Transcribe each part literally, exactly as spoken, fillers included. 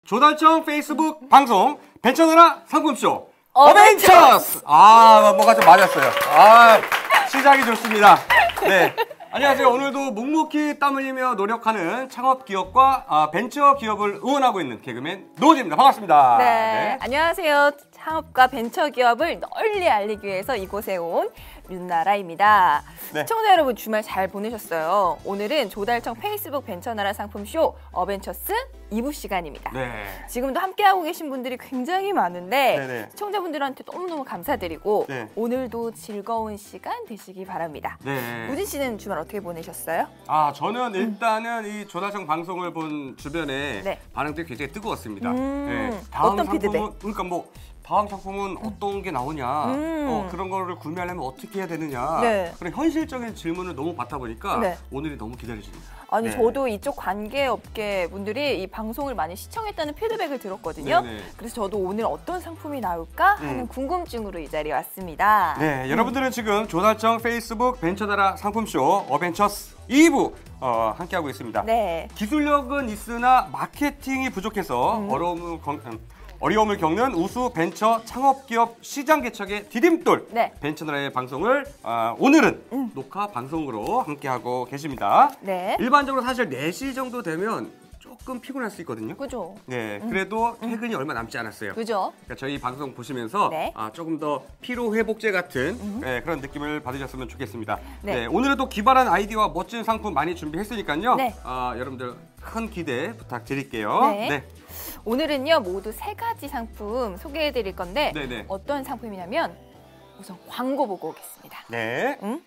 조달청 페이스북 방송 벤처나라 상품쇼 어벤처스! 아, 뭐가 좀 맞았어요. 아, 시작이 좋습니다. 네. 안녕하세요. 오늘도 묵묵히 땀 흘리며 노력하는 창업 기업과 아, 벤처 기업을 응원하고 있는 개그맨 노지입니다. 반갑습니다. 네. 네. 안녕하세요. 창업과 벤처 기업을 널리 알리기 위해서 이곳에 온 윤나라입니다. 네. 시청자 여러분 주말 잘 보내셨어요? 오늘은 조달청 페이스북 벤처나라 상품쇼 어벤처스 이 부 시간입니다. 네. 지금도 함께하고 계신 분들이 굉장히 많은데 네네. 시청자분들한테 너무너무 감사드리고 네. 오늘도 즐거운 시간 되시기 바랍니다. 네. 우진 씨는 주말 어떻게 보내셨어요? 아, 저는 일단은 이 조달청 방송을 본 주변에 네. 반응들이 굉장히 뜨거웠습니다. 음, 네. 다음 어떤 상품은, 피드백? 그러니까 뭐 다음 상품은 어떤 게 나오냐, 음. 어, 그런 거를 구매하려면 어떻게 해야 되느냐, 네. 그런 현실적인 질문을 너무 받다 보니까 네. 오늘이 너무 기다려집니다. 아니 네. 저도 이쪽 관계업계 분들이 이 방송을 많이 시청했다는 피드백을 들었거든요. 네네. 그래서 저도 오늘 어떤 상품이 나올까 하는 음. 궁금증으로 이 자리에 왔습니다. 네, 음. 여러분들은 지금 조달청 페이스북 벤처나라 상품쇼 어벤처스 이 부 어, 함께하고 있습니다. 네. 기술력은 있으나 마케팅이 부족해서 음. 어려움을, 건, 음, 어려움을 겪는 우수 벤처 창업기업 시장 개척의 디딤돌 네. 벤처나라의 방송을 어, 오늘은 음. 녹화 방송으로 함께하고 계십니다. 네. 일반적으로 사실 네 시 정도 되면 조금 피곤할 수 있거든요. 그죠? 네, 그래도 퇴근이 얼마 남지 않았어요. 그죠? 그러니까 저희 방송 보시면서 네. 아, 조금 더 피로 회복제 같은 네, 그런 느낌을 받으셨으면 좋겠습니다. 네. 네, 오늘은 또 기발한 아이디어와 멋진 상품 많이 준비했으니까요. 네. 아, 여러분들 큰 기대 부탁드릴게요. 네. 오늘은요 모두 세 가지 상품 소개해 드릴 건데 네네. 어떤 상품이냐면 우선 광고 보고 오겠습니다. 네. 응?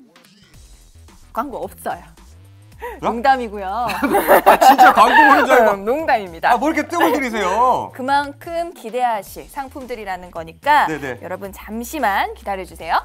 광고 없어요. 어? 농담이고요. 아, 진짜 광고 보는 줄 알고. 농담입니다. 아, 뭐 이렇게 뜸을 들이세요? 그만큼 기대하실 상품들이라는 거니까 네네. 여러분 잠시만 기다려주세요.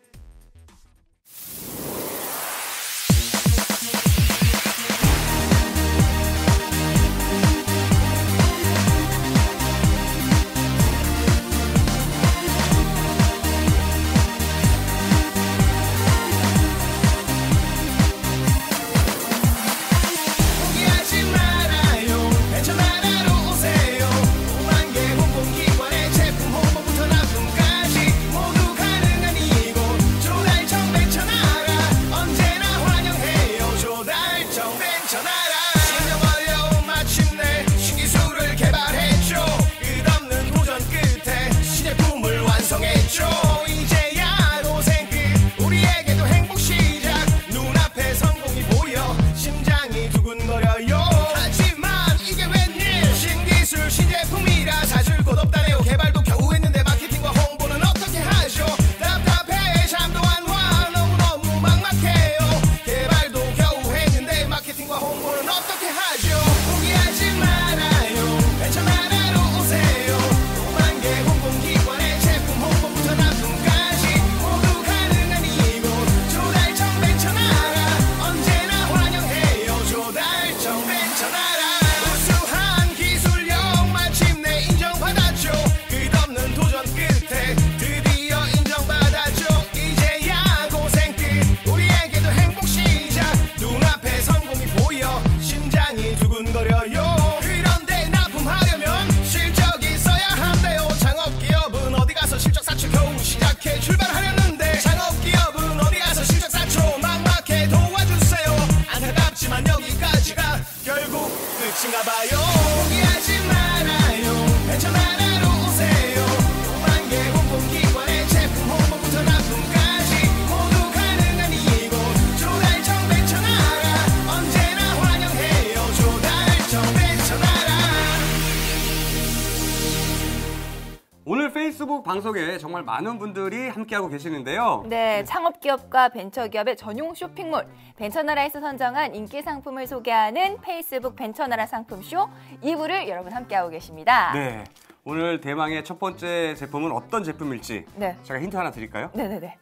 오늘 페이스북 방송에 정말 많은 분들이 함께하고 계시는데요. 네, 창업기업과 벤처기업의 전용 쇼핑몰 벤처나라에서 선정한 인기 상품을 소개하는 페이스북 벤처나라 상품쇼 이 부를 여러분 함께하고 계십니다. 네. 오늘 대망의 첫 번째 제품은 어떤 제품일지 네. 제가 힌트 하나 드릴까요? 네네네.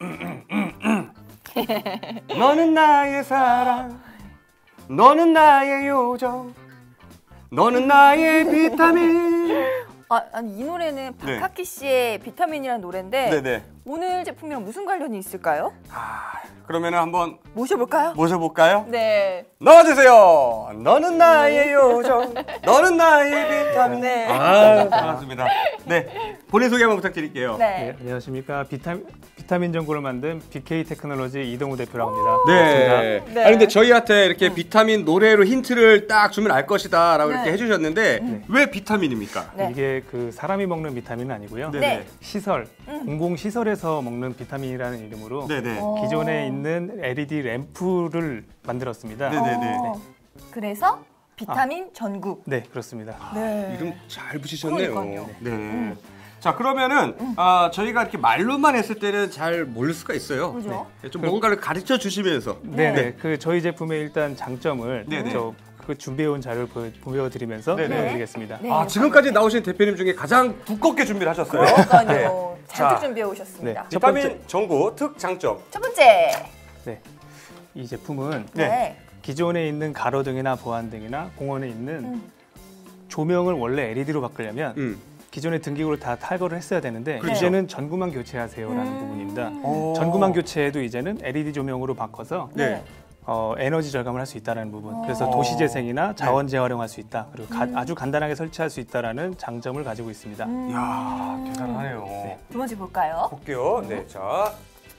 너는 나의 사랑, 너는 나의 요정, 너는 나의 비타민. 아, 아니 이 노래는 박학기 씨의 비타민이라는 노래인데 네네. 오늘 제품이랑 무슨 관련이 있을까요? 아, 그러면은 한번 모셔볼까요? 모셔볼까요? 네. 나와주세요. 너는 나의 요정, 너는 나의 비타민. 네. 아, 반갑습니다. 네, 본인 소개 한번 부탁드릴게요. 네. 네, 안녕하십니까. 비타민, 비타민 전구를 만든 비케이 테크놀로지 이동우 대표라고 합니다. 네. 반갑습니다. 네. 아니 근데 저희한테 이렇게 비타민 노래로 힌트를 딱 주면 알 것이다라고 네. 이렇게 해주셨는데 네. 왜 비타민입니까? 네. 이게 그 사람이 먹는 비타민은 아니고요. 네네. 네. 시설, 음. 공공 시설에서 먹는 비타민이라는 이름으로 네네. 어. 기존에 있는 엘이디 램프를 만들었습니다. 네네. 네네네. 어, 그래서 비타민 전구. 네, 그렇습니다. 네. 이름 잘 붙이셨네요. 그러니까요. 네. 자 그러면은 아, 저희가 이렇게 말로만 했을 때는 잘 모를 수가 있어요. 그죠? 네, 좀 뭔가를 가르쳐 주시면서. 네, 네. 네. 그 저희 제품의 일단 장점을 네네. 저 그 준비해온 자료를 보여- 보여드리면서 네네. 보여드리겠습니다. 네. 아 지금까지 나오신 대표님 중에 가장 두껍게 준비를 하셨어요. 그러니까요. 자. 잔뜩 준비해 오셨습니다. 네. 첫 비타민 번째. 전구 특 장점. 첫 번째. 네, 이 제품은 네. 네. 기존에 있는 가로등이나 보안등이나 공원에 있는 음. 조명을 원래 엘이디로 바꾸려면 음. 기존의 등기구를 다 탈거를 했어야 되는데 그렇죠. 이제는 전구만 교체하세요라는 음. 부분입니다. 오. 전구만 교체해도 이제는 엘이디 조명으로 바꿔서 네. 어, 에너지 절감을 할 수 있다는 부분. 그래서 어. 도시 재생이나 자원 재활용할 수 있다. 그리고 가- 음. 아주 간단하게 설치할 수 있다라는 장점을 가지고 있습니다. 음. 이야 대단하네요. 두 번째 볼까요? 볼게요. 네, 자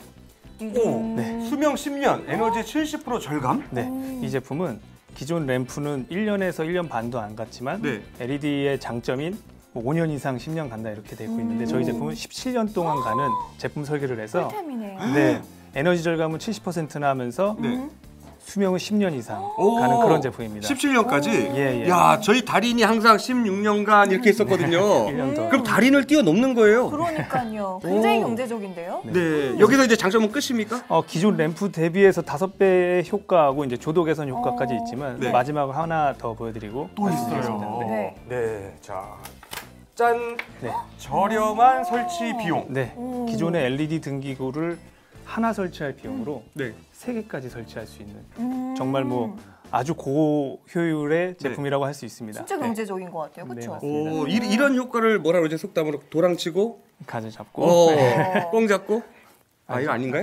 음. 네. 수명 십 년, 에너지 칠십 퍼센트 절감. 네, 음. 이 제품은 기존 램프는 일 년에서 일 년 반도 안 갔지만 네. 엘이디의 장점인 뭐 오 년 이상 십 년 간다 이렇게 되어 있는데 저희 제품은 십칠 년 동안 가는 제품 설계를 해서 꿀템이네요. 네, 에너지 절감은 칠십 퍼센트나 하면서 네. 음. 수명은 십 년 이상 오. 가는 그런 제품입니다. 십칠 년까지. 예, 예. 야, 저희 달인이 항상 십육 년간 이렇게 있었거든요. 일 년 더. 그럼 달인을 뛰어넘는 거예요. 그러니까요. 굉장히 오. 경제적인데요. 네. 여기서 이제 장점은 끝입니까? 어, 기존 램프 대비해서 다섯 배의 효과하고 이제 조도 개선 효과까지 어. 있지만 네. 마지막으로 하나 더 보여드리고 말씀드리겠습니다. 네. 네. 네. 자, 짠. 네. 저렴한 설치 비용. 네. 음. 기존의 엘이디 등기구를 하나 설치할 비용으로 네. 세 개까지 설치할 수 있는 음. 정말 뭐 아주 고효율의 제품이라고 할 수 있습니다. 진짜 네. 경제적인 것 같아요. 네, 그렇죠? 맞습니다. 오, 이, 이런 효과를 뭐라 그러죠? 속담으로 도랑치고, 가지 잡고 어, 네. 뻥 잡고. 아, 이거 아닌가요?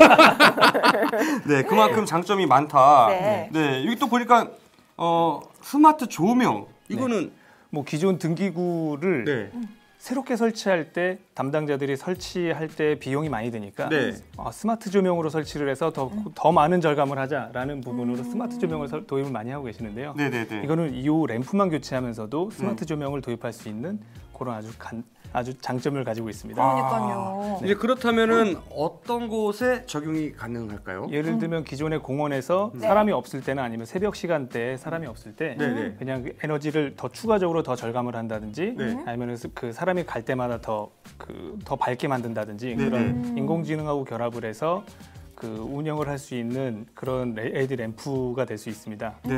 네, 그만큼 장점이 많다. 네. 네, 여기 또 보니까 어, 스마트 조명. 이거는 뭐 기존 등기구를 네. 새롭게 설치할 때 담당자들이 설치할 때 비용이 많이 드니까 네. 어, 스마트 조명으로 설치를 해서 더, 더 많은 절감을 하자라는 부분으로 스마트 조명을 설- 도입을 많이 하고 계시는데요. 네, 네, 네. 이거는 이 램프만 교체하면서도 스마트 조명을 도입할 수 있는 그런 아주 간, 아주 장점을 가지고 있습니다. 그러니까요. 이제 그렇다면은 어떤 곳에 적용이 가능할까요? 예를 들면 기존의 공원에서 네. 사람이 없을 때나 아니면 새벽 시간대에 사람이 없을 때 네, 네. 그냥 그 에너지를 더 추가적으로 더 절감을 한다든지 네. 아니면 그 사람이 갈 때마다 더 그 더 밝게 만든다든지 네, 그런 네. 인공지능하고 결합을 해서 그 운영을 할 수 있는 그런 엘이디 램프가 될 수 있습니다. 네.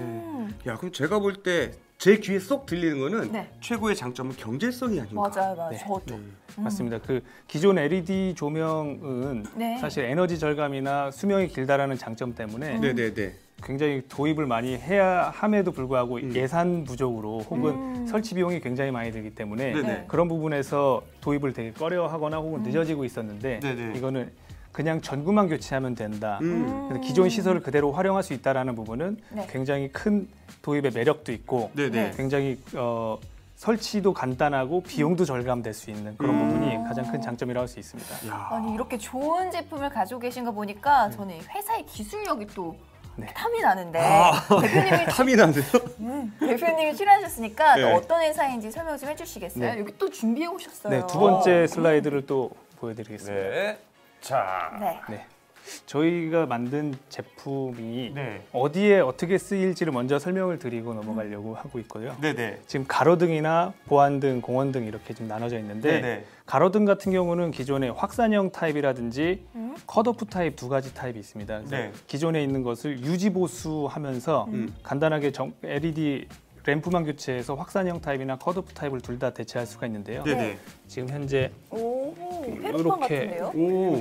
음. 야, 그럼 제가 볼 때 제 귀에 쏙 들리는 거는 네. 최고의 장점은 경제성이 아닌가. 맞아요, 맞아요. 네. 저도. 네. 음. 맞습니다. 그 기존 엘이디 조명은 네. 사실 에너지 절감이나 수명이 길다라는 장점 때문에 네, 네, 네. 굉장히 도입을 많이 해야 함에도 불구하고 음. 예산 부족으로 혹은 음. 설치 비용이 굉장히 많이 들기 때문에 네, 네. 그런 부분에서 도입을 되게 꺼려하거나 혹은 늦어지고 있었는데 네, 네. 이거는 그냥 전구만 교체하면 된다. 음. 그래서 기존 시설을 그대로 활용할 수 있다라는 부분은 네. 굉장히 큰 도입의 매력도 있고 네, 네. 네. 굉장히 어, 설치도 간단하고 비용도 절감될 수 있는 그런 음. 부분이 가장 큰 장점이라고 할 수 있습니다. 야. 아니 이렇게 좋은 제품을 가지고 계신 거 보니까 저는 회사의 기술력이 또 네. 탐이 나는데 아. 대표님이 탐이 나세요? 음, 대표님이 출연하셨으니까 네. 또 어떤 회사인지 설명 좀 해주시겠어요? 네. 여기 또 준비해 오셨어요. 네, 두 번째 슬라이드를 또 보여드리겠습니다. 네. 자. 네. 네. 저희가 만든 제품이 네. 어디에 어떻게 쓰일지를 먼저 설명을 드리고 넘어가려고 하고 있고요. 네, 네. 지금 가로등이나 보안등, 공원등 이렇게 좀 나눠져 있는데 네, 네. 가로등 같은 경우는 기존의 확산형 타입이라든지 음? 컷오프 타입 두 가지 타입이 있습니다. 그래서 네. 기존에 있는 것을 유지 보수하면서 음. 간단하게 정, 엘이디 램프만 교체해서 확산형 타입이나 컷오프 타입을 둘 다 대체할 수가 있는데요. 네, 네. 지금 현재 오, 페루판 요렇게 같은데요?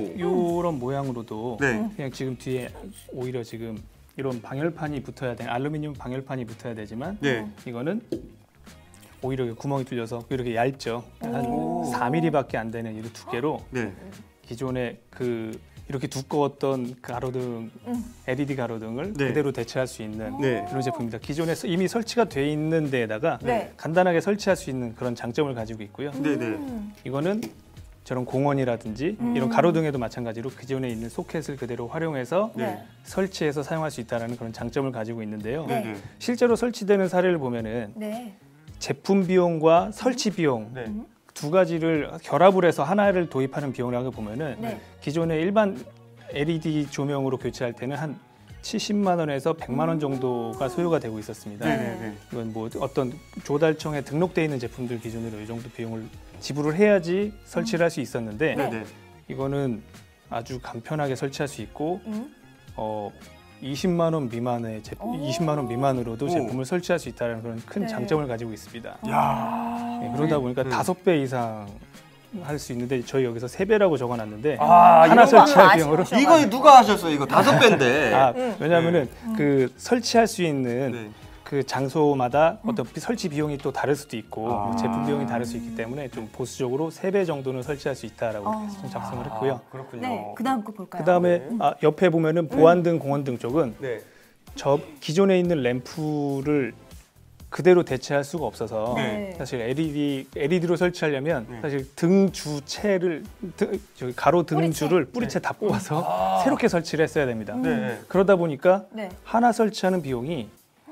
오. 이런 모양으로도 네. 그냥 지금 뒤에 오히려 지금 이런 방열판이 붙어야 돼 알루미늄 방열판이 붙어야 되지만 네. 이거는 오히려 이렇게 구멍이 뚫려서 이렇게 얇죠. 한 사 밀리미터밖에 안 되는 이 두께로 네. 기존에 그 이렇게 두꺼웠던 가로등, 음. 엘이디 가로등을 네. 그대로 대체할 수 있는 네. 그런 제품입니다. 기존에 이미 설치가 돼 있는 데에다가 네. 간단하게 설치할 수 있는 그런 장점을 가지고 있고요. 네, 네. 음. 이거는 저런 공원이라든지 이런 가로등에도 마찬가지로 기존에 있는 소켓을 그대로 활용해서 네. 설치해서 사용할 수 있다는 그런 장점을 가지고 있는데요. 네. 네. 실제로 설치되는 사례를 보면은 네. 제품 비용과 설치 비용 네. 두 가지를 결합을 해서 하나를 도입하는 비용이라고 보면은 네. 기존의 일반 엘이디 조명으로 교체할 때는 한 칠십만 원에서 백만 원 정도가 소요가 되고 있었습니다. 네, 네, 네. 이건 뭐 어떤 조달청에 등록돼 있는 제품들 기준으로 이 정도 비용을 지불을 해야지 설치를 할 수 있었는데 네, 네. 이거는 아주 간편하게 설치할 수 있고 음. 어 이십만 원 미만의 제품, 오. 이십만 원 미만으로도 오. 제품을 설치할 수 있다는 그런 큰 네. 장점을 가지고 있습니다. 야. 네, 그러다 보니까 네. 다섯 배 이상 할 수 있는데 저희 여기서 세 배라고 적어놨는데 아, 하나 이거 설치할 아쉬워. 비용으로 이거 누가 하셨어요? 이거 다섯 배인데. 아, 음. 왜냐하면은 그 설치할 수 있는 네. 그 장소마다 어떤 설치 비용이 또 다를 수도 있고 아. 제품 비용이 다를 수 있기 때문에 좀 보수적으로 세 배 정도는 설치할 수 있다라고 아. 좀 작성을 했고요. 아, 그렇군요. 네. 그다음 거 볼까요? 그다음에 네. 아, 옆에 보면은 보안등, 공원등 쪽은 네. 저 기존에 있는 램프를 그대로 대체할 수가 없어서 네. 사실 엘이디 엘이디로 설치하려면 네. 사실 등 주체를 등, 저기 가로 등줄을 뿌리채 다 뽑아서 아. 새롭게 설치를 했어야 됩니다. 네. 그러다 보니까 네. 하나 설치하는 비용이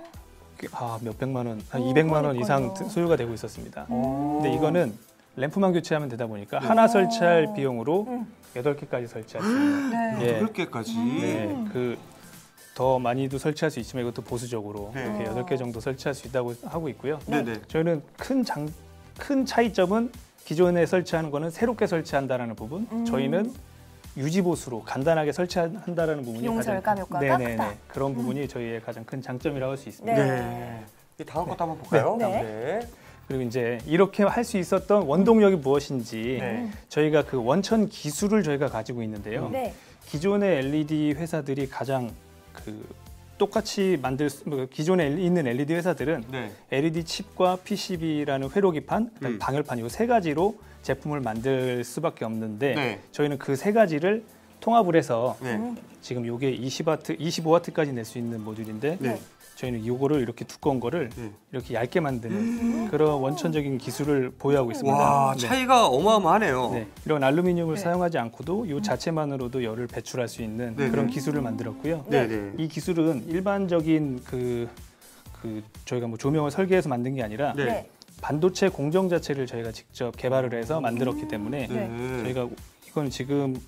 아, 몇 백만 원, 한 오, 이백만 원 이상 그러니까요. 소요가 되고 있었습니다. 오. 근데 이거는 램프만 교체하면 되다 보니까 하나 설치할 비용으로 음. 여덟 개까지 설치할 수 있는 네. 예. 여덟 개까지. 네, 그 더 많이도 설치할 수 있지만 이것도 보수적으로 네. 이렇게 여덟 개 정도 설치할 수 있다고 하고 있고요. 네, 네. 저희는 큰 장, 큰 차이점은 기존에 설치하는 거는 새롭게 설치한다라는 부분, 음. 저희는 유지 보수로 간단하게 설치한다라는 부분이 비용 가장 절감 효과가 네네네, 크다. 그런 부분이 저희의 가장 큰 장점이라고 할 수 있습니다. 네. 네. 이 다음 것도 한번 볼까요? 네. 그리고 이제 이렇게 할 수 있었던 원동력이 무엇인지 네. 저희가 그 원천 기술을 저희가 가지고 있는데요. 네. 기존의 엘이디 회사들이 가장 그 똑같이 만들 수, 뭐 기존에 있는 엘이디 회사들은 네. 엘이디 칩과 피시비라는 회로기판, 그다음에 음. 방열판 이 세 가지로 제품을 만들 수밖에 없는데 네. 저희는 그 세 가지를 통합을 해서 네. 지금 이게 이십 와트, 이십오 와트까지 낼 수 있는 모듈인데 네. 저희는 이거를 이렇게 두꺼운 거를 네. 이렇게 얇게 만드는 그런 원천적인 기술을 보유하고 있습니다. 와, 네. 차이가 어마어마하네요. 네, 이런 알루미늄을 네. 사용하지 않고도 이 자체만으로도 열을 배출할 수 있는 네, 그런 네. 기술을 만들었고요. 네, 네. 이 기술은 일반적인 그, 그 저희가 뭐 조명을 설계해서 만든 게 아니라 네. 네. 반도체 공정 자체를 저희가 직접 개발을 해서 만들었기 때문에 네. 저희가 이건 지금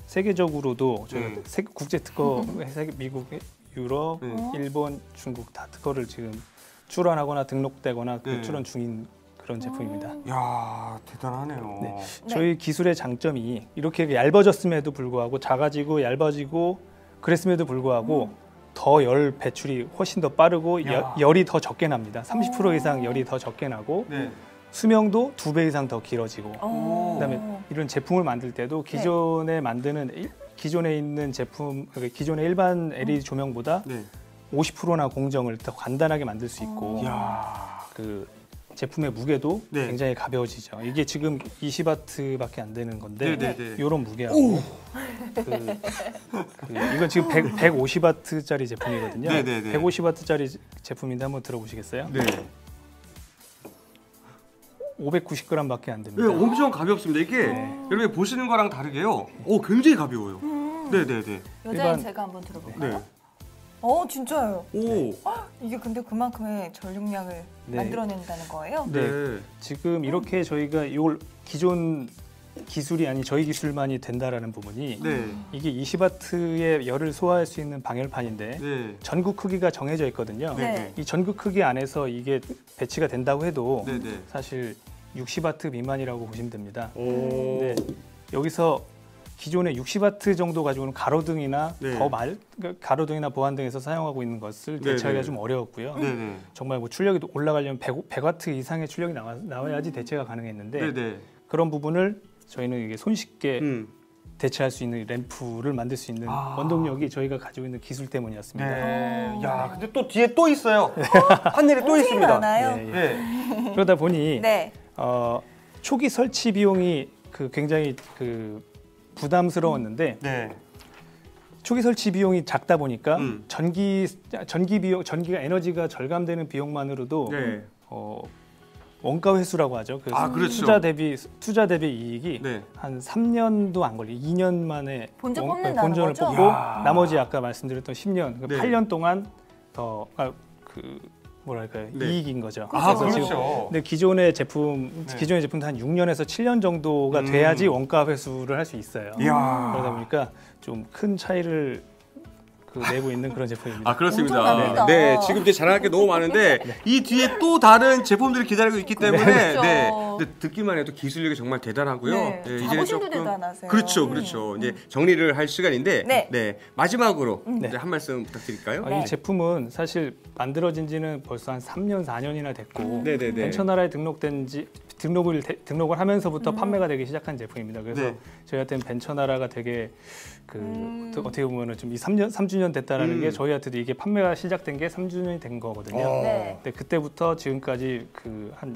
세계적으로도 저희가 네. 세- 국제 특허 세계 미국, 유럽, 네. 일본, 중국 다 특허를 지금 출원하거나 등록되거나 그 네. 출원 중인 그런 제품입니다. 야, 대단하네요. 네. 저희 기술의 장점이 이렇게 얇아졌음에도 불구하고 작아지고 얇아지고 그랬음에도 불구하고 더 열 배출이 훨씬 더 빠르고 야. 여- 열이 더 적게 납니다. 삼십 퍼센트 이상 열이 더 적게 나고 네. 수명도 두 배 이상 더 길어지고 어. 그다음에 이런 제품을 만들 때도 기존에 만드는 일- 기존에 있는 제품 그러니까 기존의 일반 엘이디 조명보다 네. 오십 퍼센트나 공정을 더 간단하게 만들 수 있고 야. 그 제품의 무게도 네. 굉장히 가벼워지죠. 이게 지금 이십 와트밖에 안 되는 건데 네, 네, 네. 이런 무게하고 그, 그 이건 지금 백, 백오십 와트짜리 제품이거든요. 네, 네, 네. 백오십 와트짜리 제품인데 한번 들어보시겠어요? 네. 오백구십 그램밖에 안 네, 됩니다. 엄청 가볍습니다. 이게 네. 여러분 보시는 거랑 다르게요. 오, 굉장히 가벼워요. 네, 네, 네. 여자인 일반- 제가 한번 들어볼까요? 네. 어, 진짜요. 오. 이게 근데 그만큼의 전력량을 네. 만들어낸다는 거예요? 네. 네. 지금 이렇게 저희가 이걸 기존 기술이 아닌 저희 기술만이 된다라는 부분이 네. 이게 이십 와트의 열을 소화할 수 있는 방열판인데 네. 전구 크기가 정해져 있거든요. 네. 네. 이 전구 크기 안에서 이게 배치가 된다고 해도 네, 네. 사실 육십 와트 미만이라고 보시면 됩니다. 오. 근데 여기서 기존의 육십 와트 정도 가지고는 가로등이나 네. 더 말, 그러니까 가로등이나 보안등에서 사용하고 있는 것을 네, 대체하기가 네. 좀 어려웠고요. 네, 네. 정말 뭐 출력이 올라가려면 백 와트 이상의 출력이 나와, 나와야지 대체가 가능했는데 네, 네. 그런 부분을 저희는 이게 손쉽게 음. 대체할 수 있는 램프를 만들 수 있는 아. 원동력이 저희가 가지고 있는 기술 때문이었습니다. 네. 어. 야, 근데 또 뒤에 또 있어요. 하늘에 또 엄청 있습니다. 많아요. 예, 예. 네. 그러다 보니 네. 어, 초기 설치 비용이 그 굉장히 그 부담스러웠는데 네. 초기 설치 비용이 작다 보니까 음. 전기 전기 비용 전기가 에너지가 절감되는 비용만으로도 네. 어, 원가 회수라고 하죠. 그 아, 그렇죠. 투자 대비 투자 대비 이익이 네. 한 삼 년도 안 걸리. 이 년 만에 본전 원- 뽑는다는 본전을 거죠? 뽑고 이야. 나머지 아까 말씀드렸던 십 년, 그 네. 팔 년 동안 더 그 뭐랄까요? 네. 이익인 거죠. 아, 그래서 지금 그렇죠. 근데 기존의 제품 네. 기존의 제품도 한 육 년에서 칠 년 정도가 음. 돼야지 원가 회수를 할 수 있어요. 이야. 그러다 보니까 좀 큰 차이를 그 내고 있는 그런 제품입니다. 아, 그렇습니다. 엄청납니다. 네, 지금 이제 자랑할 게 너무 많은데 이 뒤에 또 다른 제품들이 기다리고 있기 때문에 그렇죠. 네. 근데 듣기만 해도 기술력이 정말 대단하고요. 네, 자부심도 대단하세요. 그렇죠, 음. 그렇죠. 이제 정리를 할 시간인데 네. 네, 마지막으로 음. 이제 한 말씀 부탁드릴까요? 아, 네. 이 제품은 사실 만들어진 지는 벌써 한 삼 년, 사 년이나 됐고 네, 네, 네. 벤처나라에 등록된 지 등록을 대- 등록을 하면서부터 판매가 되기 시작한 제품입니다. 그래서 네. 저희한테는 벤처나라가 되게 그 음. 어떻게 보면은 좀 이 삼 년 삼 주년 됐다라는 음. 게 저희한테도 이게 판매가 시작된 게 삼 주년이 된 거거든요. 어. 네. 근데 그때부터 지금까지 그 한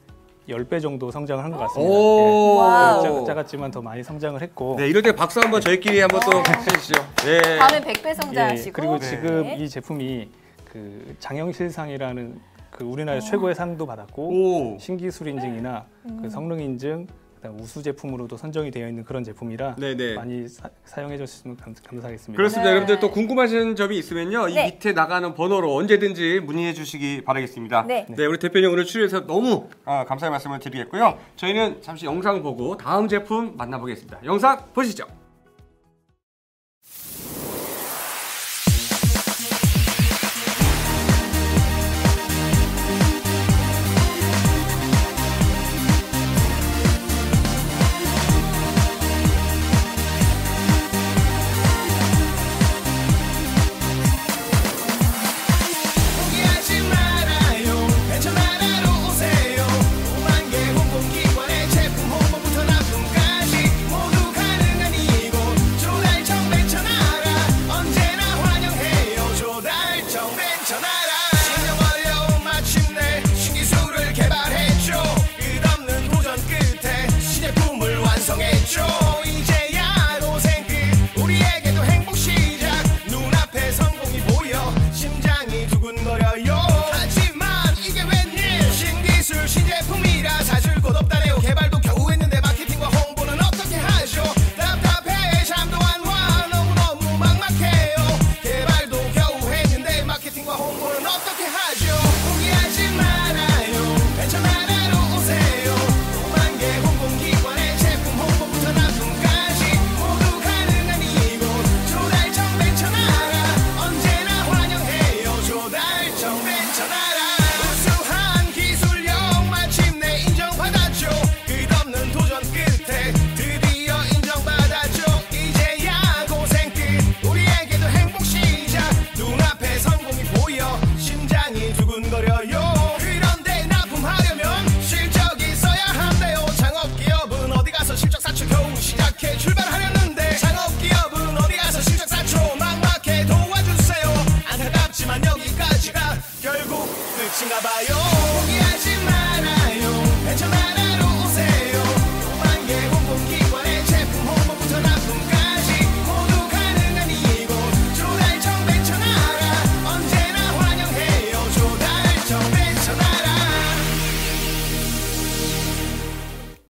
십 배 정도 성장을 한 것 같습니다. 오. 와우. 작, 작았지만 더 많이 성장을 했고 네, 이럴 때 박수 한번 저희끼리 한번 또 해주시죠. 네. 다음에 백 배 예, 성장하시고. 그리고 네. 지금 네. 이 제품이 그 장영실상이라는 그 우리나라 최고의 상도 받았고 오. 신기술 인증이나 음. 그 성능 인증, 그다음 우수 제품으로도 선정이 되어 있는 그런 제품이라 네네. 많이 사, 사용해 주시면 감, 감사하겠습니다. 그렇습니다. 네. 여러분들 또 궁금하신 점이 있으면요. 이 네. 밑에 나가는 번호로 언제든지 문의해 주시기 바라겠습니다. 네. 네, 우리 대표님 오늘 출연해서 너무 아, 감사의 말씀을 드리겠고요. 저희는 잠시 영상 보고 다음 제품 만나보겠습니다. 영상 보시죠.